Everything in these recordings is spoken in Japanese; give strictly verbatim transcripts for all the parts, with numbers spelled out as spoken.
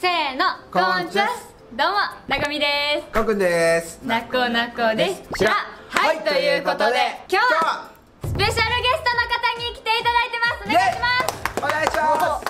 せーの、 こんちは。 どうも、なこみです。 かくんです。 なこなこです。 しら。 はい、ということで、今日はスペシャルゲストの方に来ていただいてます。お願いします。 お願いします。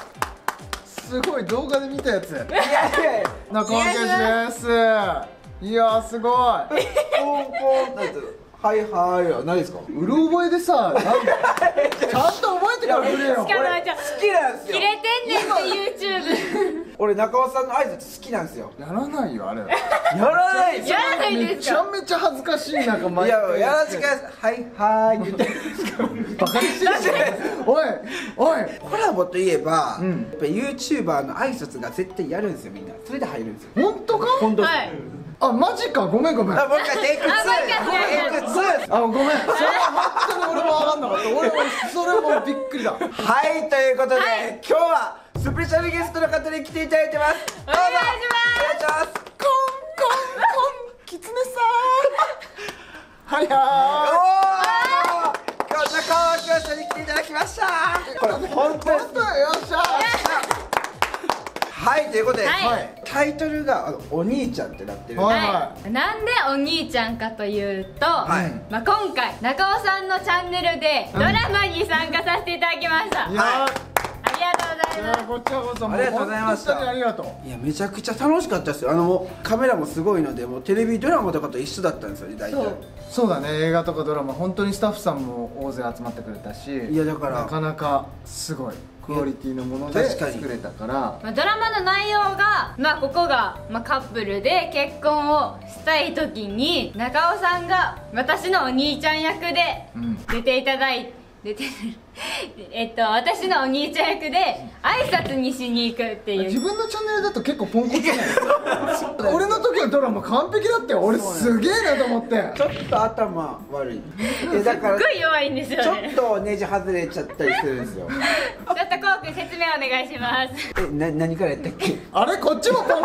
すごい動画で見たやつ。 いやいやいや、 中尾圭です。いやーすごい。 ポンポンなんて。はいはい、何ですか。 うる覚えでさ、なんだちゃんと覚えてからくれよ。 しかもじゃ好きなんですよ。 切れてんねんって YouTube。 俺中尾さんの挨拶好きなんですよ。 やらないよあれ。 やらないですよ。 やらないめちゃですか。 めちゃ恥ずかしいなんかい毎や回やらせてください。はいはい言ってるんですか。 バカにしてる。おいおい。 コラボといえば、 うんやっぱ YouTuber の挨拶が絶対やるんですよみんな。それで入るんですよ。 本当か？ 本当です。 はい。 あマジか、ごめんごめん。 あ、もう一回テイクツー。 あもう一回テイクツー。 あごめん。それは本当に俺も分かんなかった。俺俺それもびっくりだ。 はい、ということで、 はい今日はスペシャルゲストの方に来ていただいてます。 お願いします。 お願いします。 コンコンコンキツネさん。はいはおー、今日中尾教授に来ていただきました。これ本当ーい。本当よっしゃ。 はい、ということで、 はいタイトルがあのお兄ちゃんってなってるんで、 はいはい、なんでお兄ちゃんかというと、 はいまあ、今回中尾さんのチャンネルでドラマに参加させていただきました、 いやはありがとうございます。 こちらこそもうありがとうございました本当にありがとう。 いやめちゃくちゃ楽しかったですよ。あのもうカメラもすごいので、もうテレビドラマとかと一緒だったんですよね、大体。 そうそうだね、映画とかドラマ本当にスタッフさんも大勢集まってくれたし、 いやだからなかなかすごいクオリティのもので確かに作れたから。 まあ、ドラマの内容が、まあ、ここが、まあ、カップルで結婚をしたい時に中尾さんが私のお兄ちゃん役でうん出ていただいて、出てえっと私のお兄ちゃん役で挨拶にしに行くっていう。 自分のチャンネルだと結構ポンコツじゃない俺の時のドラマ完璧だってよ。俺すげえなと思ってちょっと頭悪い。えだからすっごい弱いんですよちょね。 っとネジ外れちゃったりするんですよ。 ちょっとこうくん説明お願いします。 え、な、何からやったっけ。 あれこっちもポンコ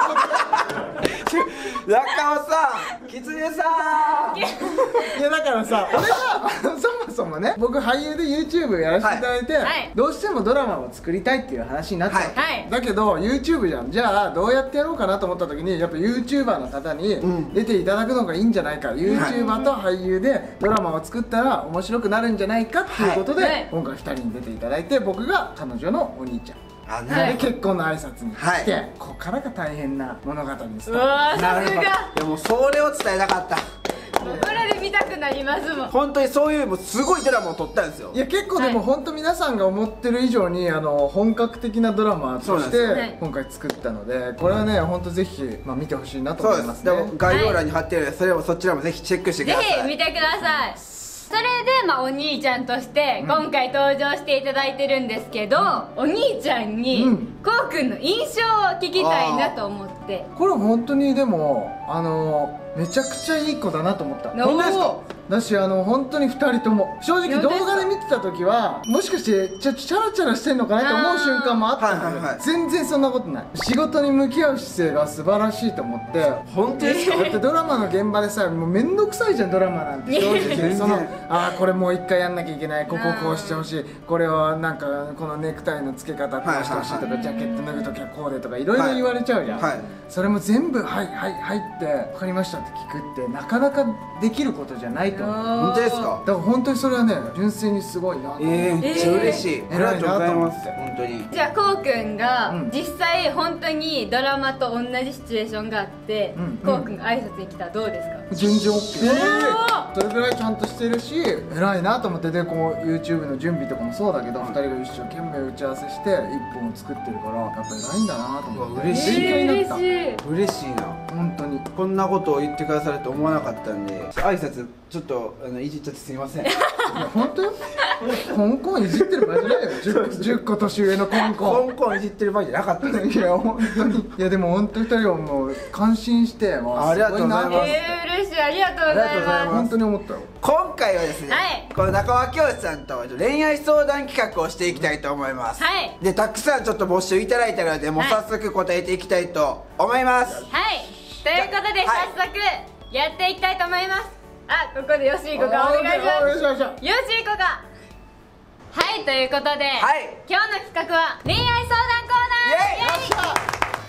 中尾さん、きつねさん。 ツいやだからさ、俺がそもそもね、僕俳優で YouTube やらせていただいて、 はいはいどうしてもドラマを作りたいっていう話になったわけ、 はいだけど YouTube じゃん。じゃあどうやってやろうかなと思った時に、やっぱ YouTuber の方にん出ていただくのがいいんじゃないか、YouTuber と俳優でドラマを作ったら面白くなるんじゃないかっていうことで、 はいはい今回ふたりに出ていただいて、僕が彼女のお兄ちゃんあ、 はでい結婚の挨拶に来て、 はいここからが大変な物語にスうタート。 わーさすが。 なるほど。いやもうそれを伝えたかった。 もうこれで見たくなりますもん。 本当にそういうもうすごいドラマを撮ったんですよ。 いや結構でもはい本当皆さんが思ってる以上にあの本格的なドラマとしそうなんですよて今回作ったので、これはね本当ぜひまあ見てほしいなとそうで。 思いますすね。 でも概要欄に貼ってるので、それをそちらもぜひチェックしてくぜださい。 ひ見てください。それで、まあ、お兄ちゃんとして今回登場していただいてるんですけど、お兄ちゃんにうんこうくんの印象を聞きたいなと思って。 これは本当にでもあのめちゃくちゃいい子だなと思った。 本当ですか。 だしあの本当にふたりとも正直動本当ですか画で見てた時はもしかしてちょチャラチャラしてんのかなと思う瞬間もあったんだけど、 はいはいはい全然そんなことない。仕事に向き合う姿勢が素晴らしいと思って。 本当ですか。 だってドラマの現場でさ、もうめんどくさいじゃんドラマなんて正直全然そのあーこれもう一回やんなきゃいけない、こここうしてほしい、これはなんかこのネクタイの付け方こうしてほしいとか、 はいはいはいジャケット脱ぐときはこうでとかいろいろ言われちゃうじゃん、 はいそれも全部はいはいはいって分かりましたって聞くってなかなかできることじゃないと思う。 本当ですか。 だから本当にそれはね純粋にすごいなと思って、 えー、めっちゃ嬉しい。 えーありがとうございます。 偉い本当に。 じゃあこうくんがうん実際本当にドラマと同じシチュエーションがあって、 うんこうくんが挨拶に来たらどうですか？ 全然 OK、 おそれぐらいちゃんとしてるし偉いなと思って。でこう YouTube の準備とかもそうだけど、ふたりが一生懸命打ち合わせしていっぽんを作ってるからやっぱ偉いんだなと思って。 うわ嬉しい勉強になった。 嬉しい。 嬉しいな。 本当にこんなことを言ってくださると思わなかったんで、挨拶ちょっとあのいじっちゃってすみません。 いや本当よコンコンいじってる場合じゃないよ。 10, 10個年上のコンコンコンコンいじってる場合じゃなかったです。 いや本当にいやでも本当にふたりはもう感心して、わありがとうございますえー、嬉しい。ありがとうございありがとうございま。 ます本当に思ったよ。 今回はですね、 はいこの中川教師さんと恋愛相談企画をしていきたいと思います。 はいでたくさんちょっこ募集いただいたので、もうはい早速答えていきたいと思います。 はい。ということで、 はい早速やっていきたいと思います。あ、ここでよしいこがお願いしお願ます。 いします。 よしいこが。はい、ということで、 はい今日の企画は恋愛相談コーナー。 イエイイエイは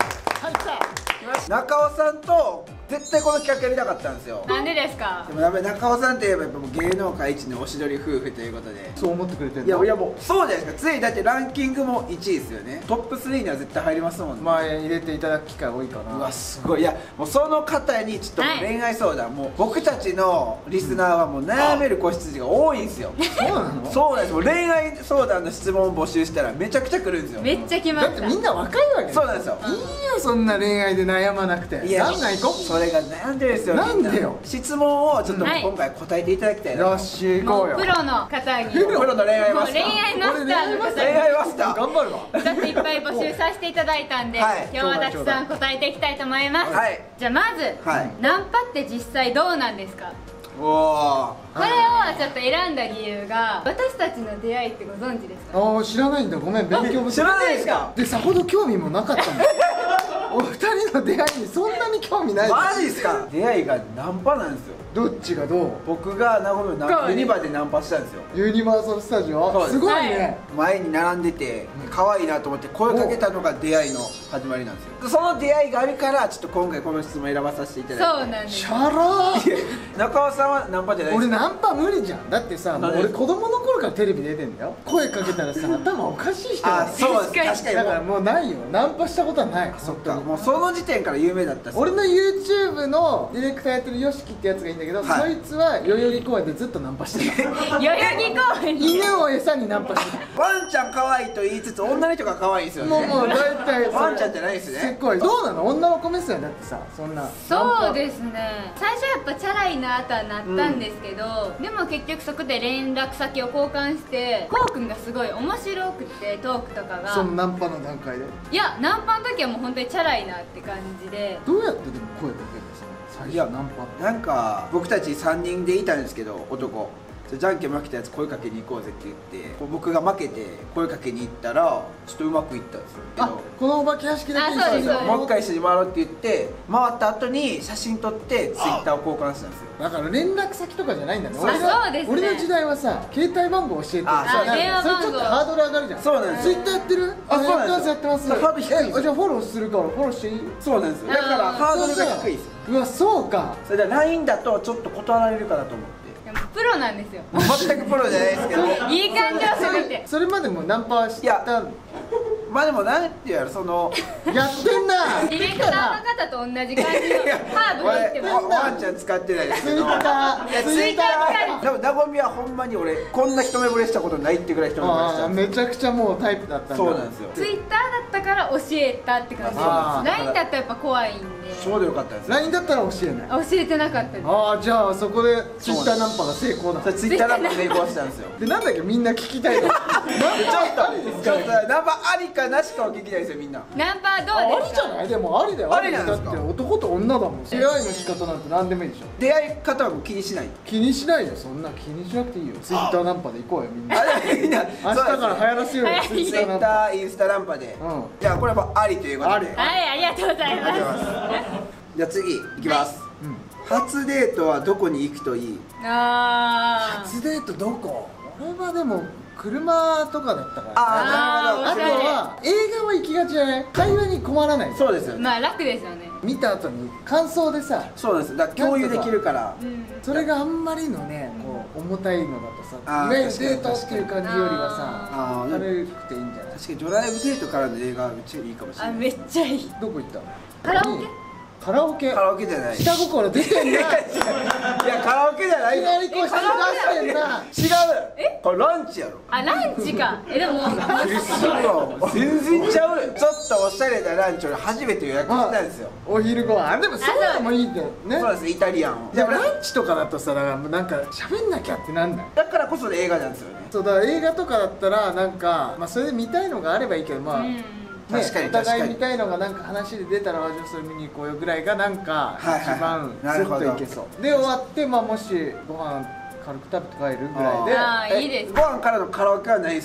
中尾さんと絶対この企画やりたかったんですよ。 なんでですか？ でもやっぱり中尾さんといえばやっぱもう芸能界一のおしどり夫婦ということで。 そう思ってくれてるいやいやもうそうじゃないですか。ついだってランキングもいちいですよね。トップスリーには絶対入りますもんね。 まあ入れていただく機会多いかな。 うわすごい。いやもうその方にちょっともう恋愛相談、はい、もう僕たちのリスナーはもう悩める子羊が多いんですよ。 そうなの？ そうなんです。もう恋愛相談の質問を募集したらめちゃくちゃ来るんですよ。 めっちゃ来ました。 だってみんな若いわけ。 そうなんですよ。 いいよそんな恋愛で悩まなくて。 いやガンガン行こう。 それが悩んでるんですよ。 なんでよ。 質問をちょっとはい今回答えていただきたいな。 よし行こうよ。 プロの方にプロの恋愛もうマスター。 恋愛マスターの方恋愛マスター。 頑張るわ。 にちょっといっぱい募集させていただいたんで、 はい今日はたくさん答えていきたいと思います。 はいじゃあまず、 はいナンパって実際どうなんですか？ おお。 これをちょっと選んだ理由が、私たちの出会いってご存知ですか？ ああ知らないんだ。ごめん勉強不足。 知らないですか？ でさほど興味もなかったもん。お二人の出会いにそんなに興味ない。 マジですか？出会いがナンパなんですよ。 どっちがどう？ 僕が名古屋のユニバでナンパしたんですよ。 ユニバーサル・スタジオ。 そうですすごいはね。 前に並んでて可愛いなと思って声かけたのが出会いの始まりなんですよ。その出会いがあるからちょっと今回この質問選ばさせていただいて。 そうなんです。 シャラー。 いや中尾さんはナンパじゃないで俺すか？ ナンパ無理じゃん。だってさ、もうなんで俺子供の頃からテレビ出てんだよ。声かけたらさ頭おかしい人だあ、 よ。 そうです。 確かに確かにだからもう。 もうないよ。ナンパしたことはない。 そっか。もうその時点から有名だったっす。 俺の YouTube のディレクターやってるヨシキってやつがいいんだけど、 はいそいつは代々木公園でずっとナンパしてた。 代々木公園に犬を餌にナンパしてワンちゃん可愛いと言いつつ女の人が可愛いんですよた。 ね。 もうもう大体それワンちゃんじゃないですね。 すっごい。どうなの？女の子目線だってさ、そんなそうですね。最初やっぱチャラいなとはなったんですけど、でも結局そこで連絡先を交換して、こうくんがすごい面白くてトークとかそのが、 ナンパの段階でいやナンパの時はもう本当にチャラいなって感じで、 どうやってでも声かけるんですか？最いや初ナンパ。 なんか僕たちさんにんでいたんですけど、男じゃんけん負けたやつ声かけに行こうぜって言って、こう僕が負けて声かけに行ったらちょっとうまくいったんですよ。けあど、 このお化け屋敷だけにあそうですしたんだよ。 もう一回して回ろうって言って回った後に写真撮ってツイッターを交換したんですよ。 だから連絡先とかじゃないんだね。 そう俺がそうですね俺の時代はさ、携帯番号教えてってあそうなんか電話番号それちょっとハードル上がるじゃん。 そうなんですツイッターやってる？ あそうなんですよやってますやってます。 ハードル低いんですよえじゃあフォローするからフォローしていい？ そうなんですよ。だからハードルが低いですよ。 うわそうか。 それで ライン だとちょっと断られるかなと思って。 でもプロなんですよ。 全くプロじゃないですけど。 いい感じをすべて。 それまでもナンパしいやた。 まあでもなんていうやろ、そのやってんな。 ディレクターの方と同じ感じのハーブで言ってます。 俺ワンちゃん使ってないですけど。 ツイッターいやツイッターでもなごみはほんまに俺こんな一目惚れしたことないってぐらい一目惚れしああたんですめちゃくちゃもうタイプだったんだ。 そうなんですよ。 ツイッターだったから教えたって感じです。 あーライン だったらやっぱ怖いんでちょうどよかったんですよ。 ライン だったら教えない。 教えてなかったです。 ああじゃあそこでツイッターナンパが成功だ。 それツイッターラップ成功したんですよ。 でなんだっけみんな聞きたいの。 ちょっとちょっとナンパありかなしかを聞きたいですよみんな。 ナンパどあうですか？ りじゃない？でもありだよ。 ありなんですかだって男と女だもん。出会いの仕方なんて何でもいいでしょ。 出会い方はもう気にしない。 気にしないよ。そんな気にしなくていいよ。ツイッターナンパで行こうよみんな。 あれみんな明日から流行らせようよ。 はいツイツイッッターナンパ。 ターインスタナンパで。 うんじゃあこれはもうありということで。 ありはい、ありがとうございありがとうございまます。じゃあ次いきます。 うん。 初デートはどこに行くといい？ す。あー。 初デートどこ？俺はでも車とかだったから。あとあーなるほど。 は映画は行きがちじゃない？会話に困らない。 そうですよね。 まあ楽ですよね。 見た後に感想でさ、 そうなんです。だから共有できるから。 うん。 それがあんまりのねこう重たいのだとさ、 あーいわゆるデートっていう感じよりはさあー軽くていいんじゃない？ 確かにドライブデートからの映画はめっちゃいいかもしれあ、 ない。 めっちゃいい。 どこ行ったの？ カラオケ？ カラオケ。 カラオケじゃない。い下心出てんな。いやカラオケじゃないよ。 きなりこう下出してんな。 違う。え？これランチやろ。 あ、ランチか。え、でも、 そう全然ちゃうよ。ちょっとおしゃれなランチ俺初めて予約したんですよ。 お昼ご飯。でもそういうのもいいんだよね。 そうですイタリアンを。 でもランチとかだとさ、だからもうなんか喋んなきゃってなんない。 だからこそ映画なんですよね。 そうだから映画とかだったらなんかまあそれで見たいのがあればいいけどまあ。 うん。 ね、 確かにお互い確かに見たいのがなんか話で出たらあじゃあそれ見に行こうよぐらいがなんかはいはいはい一番スなるほどッといけそうで終わってまあもしご飯軽く食べて帰るぐらいであーいいです。 ご飯からのカラオケはないですか？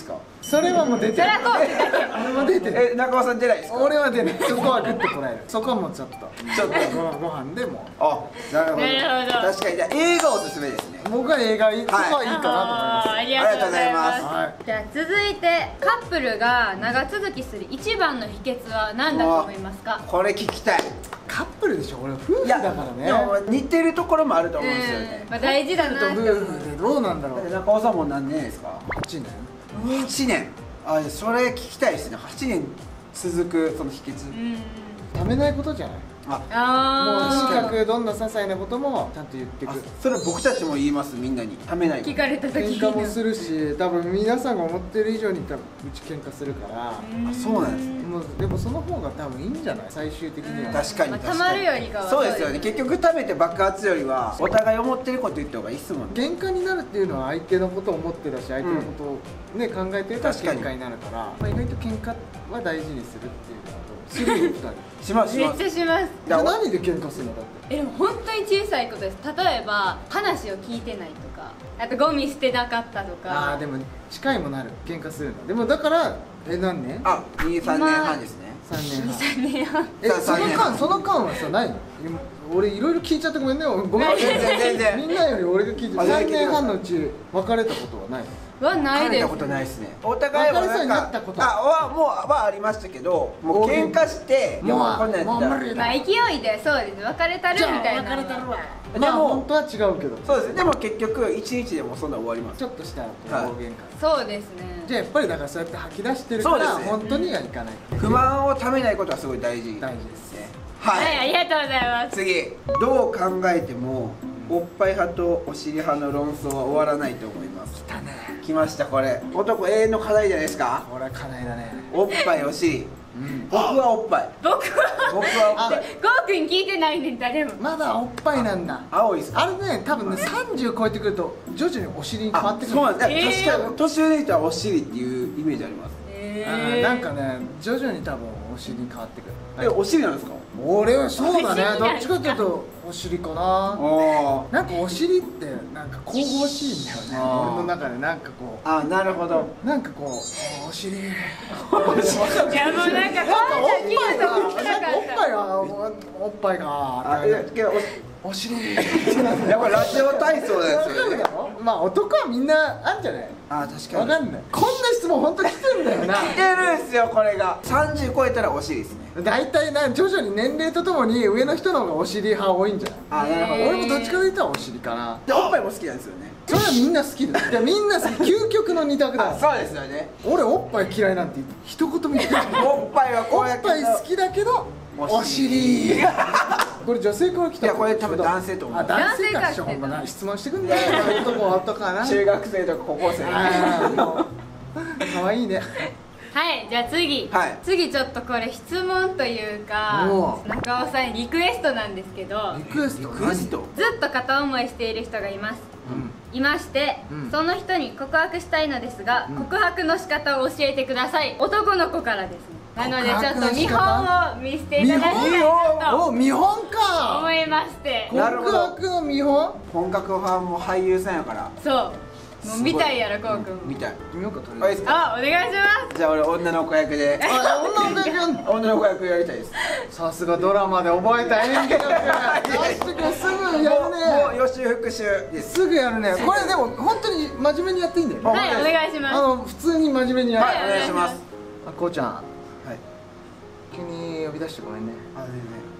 それはもう出てる。 それはこうくんだけ俺も出てる。 え中尾さん出ないですか？ 俺は出ない。そこはグッとこらえる。そこはもうちょっとちょっとごご飯でもあ、なるほど。 なるほど確かにじゃあ映画おすすめですね。 僕は映画いい、そこはいいかなと思います。 あーありがとうございます。 はいじゃあ続いてカップルが長続きする一番の秘訣は何だと思いますか？ これ聞きたい。 カップルでしょ。俺夫婦いやだからね。 でも似てるところもあると思うんですようんね。 まあ大事だなって思う。 夫婦でどうなんだろう。 中尾さんも何年ですか？ はちねん。 はちねん。あ、それ聞きたいですね。はちねん続くその秘訣。 うんためないことじゃない。 あ、 もうあとにかくどんな些細なこともちゃんと言ってく。 それ僕たちも言いますみんなに。ためないー聞かれた時喧嘩もするし、多分皆さんが思ってる以上に多分うち喧嘩するから。 あ、そうなんですね。 もうでもその方が多分いいんじゃない、最終的には。 確かにまあ確かに。 たまるよりかはそうですよね。結局食べて爆発よりはお互い思ってること言った方がいいっすもんね。 喧嘩になるっていうのは相手のことを思ってたし、相手のことを、ね考えてるから確かに喧嘩になるから、まあ、意外と喧嘩は大事にするっていうのとするよふたり。 しますしめっます。 ちゃします。 じゃあ何で喧嘩するのだって。 えでも本当に小さいことです。例えば話を聞いてないとか、あとゴミ捨てなかったとか。 ああでも近いもなる、喧嘩するの。でもだからえ何年？ あ、に、さんねんはんですね。 さんねんはん。 さんねんはん。 え、 さそのさんねん間その間はさないの？今俺いろいろ聞いちゃってごめんね。ごめん。 全然全然みんなより俺が聞いてある。3 全然聞いてください年半のうち別れたことはないの？ はないです。 別れたことないですね。お互いは別れそうなんかになったことあはもうはありましたけど、もう喧嘩してもういやこんなんやったらもう無理まあ勢いでそうです。別れたるみたいな。 別れたるわ。 でまあも本当は違うけど。 そうです。でも結局一日でもそんな終わります。 ちょっとしたはい大喧嘩。 そうですね。 じゃあやっぱりだからそうやって吐き出してるからそうですね本当にはいかない。 不満をためないことはすごい大事。 大事ですね。 ははい、あい。 りがとうございます。 次、どう考えてもおっぱい派とお尻派の論争は終わらないと思います。 だね。 来ましたこれ。男永遠の課題じゃないですか。 これはかないだね。 おっぱいお尻。 うん。 僕はおっぱい。 僕は僕はおっぱい。 ゴーくん聞いてないねん誰も。 まだおっぱいなんだ。 青いですか。 あれね、多分ねさんじゅう超えてくると徐々にお尻に変わあ、 ってくる。 そうなんです。 えー確かに年上の人はお尻っていうイメージあります。 えあーなんかね徐々に多分お尻に変わってくる。 え、お尻なんですか。 俺はそうだお尻ね。どっちなんですかかというとお尻かな。 あなんかお尻ってなんか神々しいんだよね。 あー俺の中でなんかこあ。あ、なるほど。 うなんかこうお尻。 いやもうなんかこんな聞いたこと聞きたかおっぱいっがおっぱいがあ、いや、けどお尻。 おやっぱラジオ体操なんですよね。 まあ男はみんなあんじゃない。 あ、確かに。 わかんない。こんな質問本当に来てんだよな。 来てるんすよこれが。さんじゅう超えたらお尻ですね。 大体な徐々に年齢とともに上の人の方がお尻派多いんじゃない。 あ、なるほど。 俺もどっちかというとお尻かな。 で、おっぱいも好きなんですよね。 それはみんな好きだよ。いやみんな好き。究極の二択あ、 だ。 そうですよね。 俺おっぱい嫌いなんて一言も言ってない。 おっぱいはこおっうやって。 ぱい好きだけどおお尻。これ女性から来た。 いやこれ多分男性と思うあ、男性か男性から来てたしょ。ほんまな質問してくんだよ。男は男かな。 中学生とか高校生。 あーもう可愛いね。 はい、じゃあ次、 はい次ちょっとこれ質問というかおう中尾さんにリクエストなんですけど、 リクエスト。 リクエスト。 ずっと片思いしている人がいますうん。 いまして、 うんその人に告白したいのですが、 うん告白の仕方を教えてください。男の子からですね。なのでちょっと見本を見せていただきたい見なとお見本か。 思いまして。 なるほど告白の見本。 本格派も俳優さんやから。 そうもう見たいやろこうくんも。 見たい。 見ようかとりあ、いいですか。 あ、お願いします。 じゃあ俺女の子役で。 あ、女の子役。 女の子役やりたいです。 さすがドラマで覚えた演技力。よしくんすぐやもう、もうるね。 予習復習です。 すぐやるね。これでも本当に真面目にやっていいんだよね。 はい、お願いします。 あの普通に真面目にやる。 はい、お願いします。 あ、こうちゃん、 はい。 急に呼び出してごめんね。 あ、全然。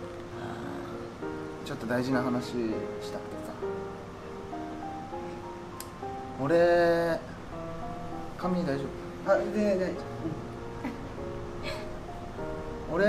ちょっと大事な話したくてさ。俺、髪大丈夫？ あ、全然大丈俺、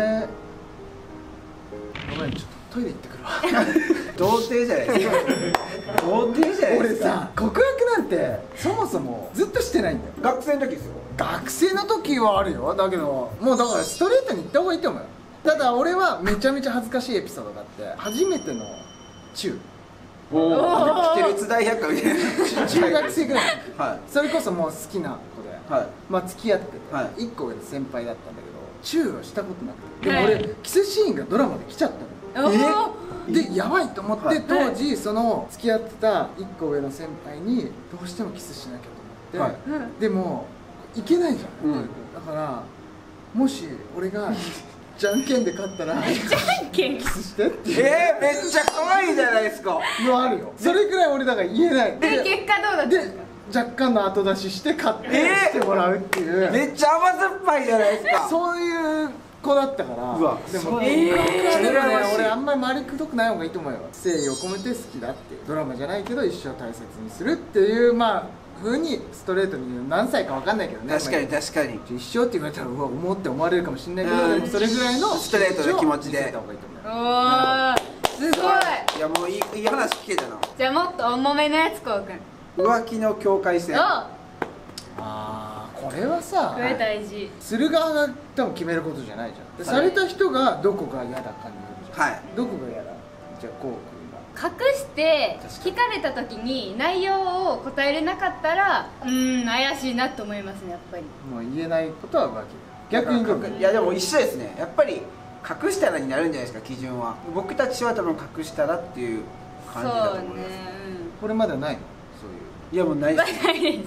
ごめん、ちょっとトイレ行ってくるわ。 夫。童貞じゃないですか。童貞じゃないですか。 俺さ、告白なんてそもそもずっとしてないんだよ。 学生の時ですよ。 学生の時はあるよ。だけどもうだからストレートに言った方がいいと思うよ。ただ俺はめちゃめちゃ恥ずかしいエピソードがあって、初めてのチュー、 おお。来てる津大百科みたいな。 中学生ぐらいの時、 はそれこそもう好きな子で、 い。はい。 まあ付き合ってて、 はいいっこ上の先輩だったんだけどチューをしたことなくて、でもはい俺キスシーンがドラマで来ちゃったの。 おーでやばいと思って、 はい当時その付き合ってたいっこ上の先輩にどうしてもキスしなきゃと思って、 はいうんでもいけないじゃん、 うんだからもし俺がじゃんけんで勝ったらじゃんけんキスしてっていうえー、めっちゃ可愛いじゃないですか。 のあるよ。それくらい俺だから言えないで結果どうだったんですでか？ 若干の後出しして勝ってえーしてもらうっていう、 めっちゃ甘酸っぱいじゃないですか。 そういう子だったからうわでも、 そうえー、でもね羨ましい俺あんまり周りくどくない方がいいと思うよ。誠意を込めて好きだってドラマじゃないけど一生大切にするっていうまあ風にストレートに言う。何歳か分かんないけどね。 確かに確かに。 一生って言われたらうわ思って思われるかもしれないけど、 うんでもそれぐらいのストレートな気持ちで見せた方がいいと思うよ。 おーすごい。 いやもういいいい話聞けたな。 じゃあもっと重めのやつこうくん。 浮気の境界線。 おあーこれはさこれ大事。 する側が多分決めることじゃないじゃんで、 はいされた人がどこが嫌だかによるじゃん、 はい。 どこが嫌だ。じゃあこう隠して聞かれた時に内容を答えれなかったらうーん怪しいなと思いますねやっぱり。 もう言えないことは浮気だよ。逆にどういやでも一緒ですね。やっぱり隠したらになるんじゃないですか基準は。僕たちは多分隠したらっていうそう感じだと思います。 ねこれまではないのそういういやもうないうんです。 ないです。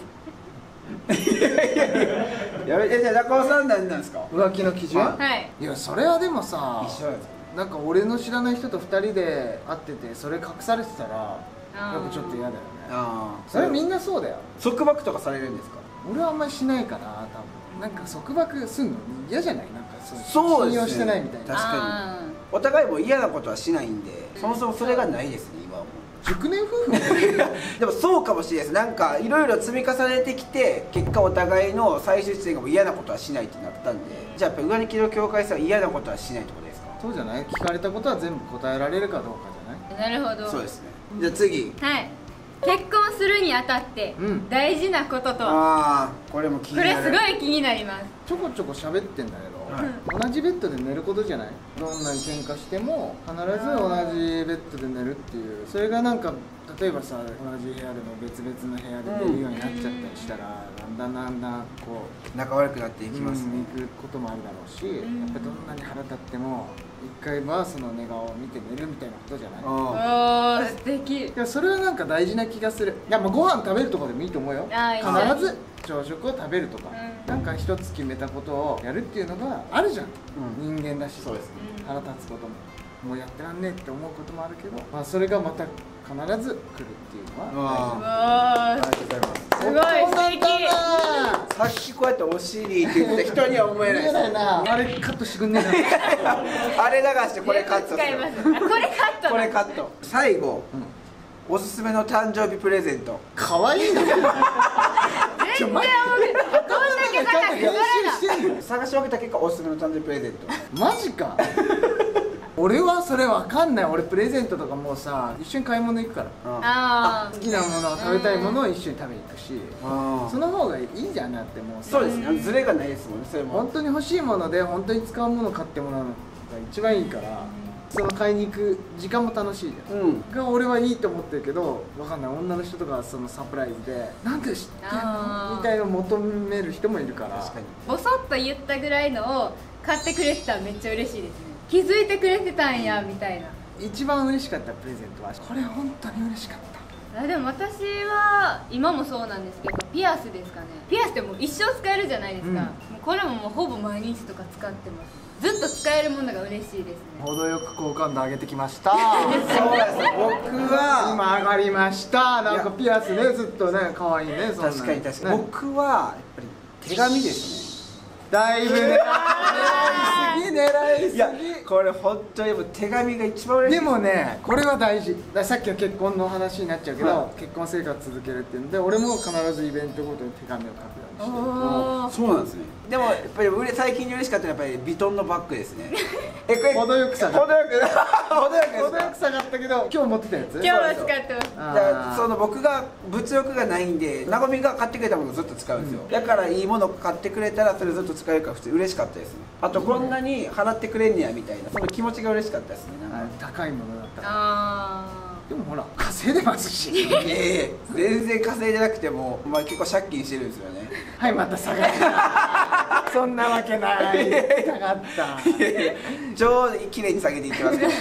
やめえじゃあ中尾さん何なんですか。 浮気の基準、 はいはい。 いやそれはでもさ一緒なんですか。 なんか俺の知らない人とふたりで会っててそれ隠されてたらあーやっぱちょっと嫌だよね。 ああ。 それみんなそうだよ。 束縛とかされるんですか。 俺はあんまりしないかな多分。なんか束縛すんの嫌じゃない。なんかそうそうですね信用してないみたいな。 確かにあお互いも嫌なことはしないんで、そもそもそれがないですね今はもう。 熟年夫婦でもそうかもしれないです。なんかいろいろ積み重ねてきて結果お互いの最終地点がもう嫌なことはしないってなったんで、じゃあやっぱ上気の境界線は嫌なことはしないってことですか。 そうじゃない。聞かれたことは全部答えられるかどうかじゃない。 ーなるほど。 そうですね。じゃあ次。 はい。結婚するにあたってうん大事なこととは、 ああこれも気にこれなる。 すごい気になります。 ちょこちょこ喋ってんだけど、 はい同じベッドで寝ることじゃない。どんなに喧嘩しても必ず同じベッドで寝るっていう。それがなんか例えばさ同じ部屋でも別々の部屋で寝るようになっちゃったりしたら、だんだんだんだんこう仲悪くなっていきますね。 うん行くこともあるだろうし、 んやっぱりどんなに腹立っても一回はその寝顔を見て寝るみたいなことじゃない。 あおー素敵。 いやそれはなんか大事な気がする。いやもうご飯食べるとかでもいいと思うよ。 あー必ず朝食を食べるとか、 うんなんか一つ決めたことをやるっていうのがあるじゃん、 う人間だし。 そうですね。 腹立つことももうやってらんねえって思うこともあるけど、まあ、それがまた必ず来るっていうのはあおーありがとうございます。 すごい素敵。 さっきこうやってお尻って言った人には思えないです。 見えないな。あれカットしてくんねえなあれ流してこれカットする使います。あこれカット。 これカット。最後、おすすめの誕生日プレゼント。 かわいいな全然思う。どんだけ高く練習すしてんの。 探し分けた結果おすすめの誕生日プレゼント。 マジか俺はそれわかんない。俺プレゼントとかもうさ一緒に買い物行くから、 あ好きなもの食べたいものを一緒に食べに行くし、 あその方がいいじゃん。だってもうさそうですね。ズレがないですもんね。それも。 本当に欲しいもので本当に使うものを買ってもらうのが一番いいから、その買いに行く時間も楽しいじゃん、 うん。 が俺はいいと思ってるけど、わかんない女の人とかそのサプライズでなんで知ってんあーのみたいなの求める人もいるから。 確かに。 ボソッと言ったぐらいのを買ってくれてたらめっちゃ嬉しいですね。気づいてくれてたんやみたいな。 一番嬉しかったプレゼントはこれ本当に嬉しかった。 あでも私は今もそうなんですけどピアスですかね。ピアスってもう一生使えるじゃないですか、 うんもうこれももうほぼ毎日とか使ってます。ずっと使えるものが嬉しいですね。 程よく好感度上げてきましたそうです。僕は今上がりました。なんかピアスねずっとね可愛いね。そんな確かに確かに。 ね僕はやっぱり手紙ですね。 だいぶ狙いすぎ狙いすいやぎ。 これ本当にもう手紙が一番嬉しい。 でもねこれは大事だ。さっきは結婚の話になっちゃうけど、 は結婚生活続けるっていうので俺も必ずイベントごとに手紙を書くようにしてる。 おーそうなんですね。でもやっぱり俺最近に嬉しかったのはやっぱりヴィトンのバッグですね。えこれ程よく下がっ程よく程よくですか。 程よく下がったけど今日持ってたやつ。 今日は使ってます。 あーだからその僕が物欲がないんで、なごみが買ってくれたものをずっと使うんですよ、だからいいもの買ってくれたらそれずっと使えるから普通に嬉しかったですね。あとこんなに払ってくれんねやみたいなその気持ちが嬉しかったですね。なんかあ高いものだったから。 あでもほら稼いでますしいやいや全然稼いでなくても、まあ、結構借金してるんですよね。 はいまた下がったそんなわけない下がった。 いやいや超綺麗に下げていってますから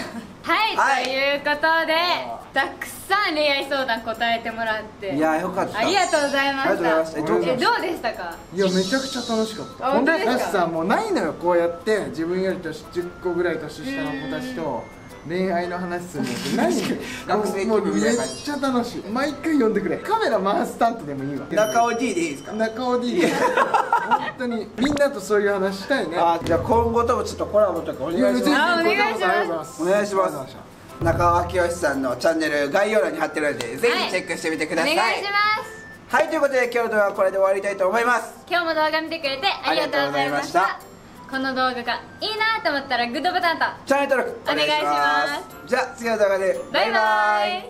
はい、 はいということでたくさん恋愛相談答えてもらっていやよかった。 ありがとうございました。 ありがとうございました。 えどうでしたか？ いやめちゃくちゃ楽しかった。 本当ですか？ だしさもうないのよ、こうやって自分より年じゅっこぐらい年下の子たちと恋愛の話するのってないのよ。 学生気もうめっ分みたいな感じ。 ちゃ楽しい。毎回呼んでくれ。カメラ回すタントでもいいわ。 中尾 D でいいですか？ 中尾 D で本当にみんなとそういう話したいね。 あじゃあ今後ともちょっとコラボとかお願いします。 あお願いしますお願いします。中尾明義さんのチャンネル概要欄に貼ってるのでぜひチェックしてみてください。 お願いします。 はい、ということで今日の動画はこれで終わりたいと思います。 今日も動画見てくれてありがとうございました。 ありがとうございまこの動画がいいなと思ったらグッドボタンとチャンネル登録お願いしお願いしま。 ますじゃあ次の動画でバイバイ。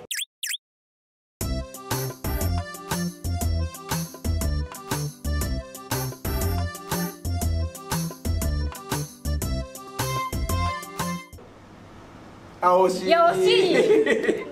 あ惜しい。 いや惜しい